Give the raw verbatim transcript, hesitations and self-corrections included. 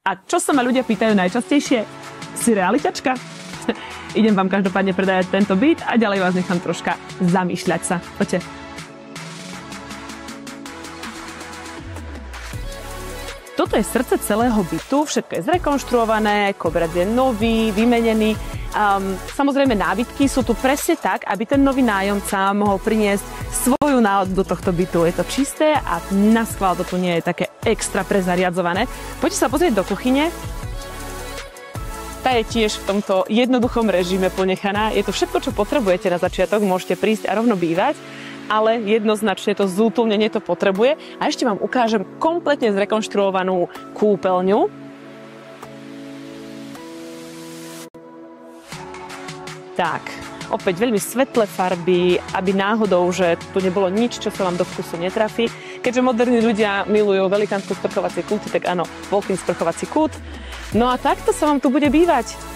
A čo sa ma ľudia pýtajú najčastejšie? Si realitačka? Idem vám každopádne predávať tento byt a ďalej vás nechám troška zamýšľať sa. Poďte. Toto je srdce celého bytu, všetko je zrekonštruované, koberec je nový, vymenený. Um, samozrejme nábytky sú tu presne tak, aby ten nový nájomca mohol priniesť svoju náladu do tohto bytu. Je to čisté a naschvál to tu nie je také extra prezariadzované. Poďte sa pozrieť do kuchyne. Tá je tiež v tomto jednoduchom režime ponechaná. Je to všetko, čo potrebujete na začiatok, môžete prísť a rovno bývať, ale jednoznačne to zútulnenie to potrebuje. A ešte vám ukážem kompletne zrekonštruovanú kúpeľňu. Tak, opäť veľmi svetlé farby, aby náhodou, že tu nebolo nič, čo sa vám do vkusu netrafí. Keďže moderní ľudia milujú velikánske sprchovacie kúty, tak áno, walk-in sprchovací kút. No a takto sa vám tu bude bývať.